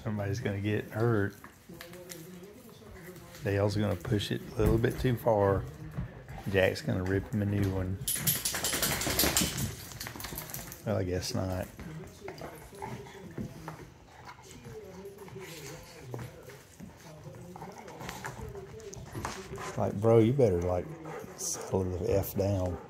Somebody's gonna get hurt. Dale's gonna push it a little bit too far. Jack's gonna rip him a new one. Well, I guess not. Like, bro, you better, like, settle the F down.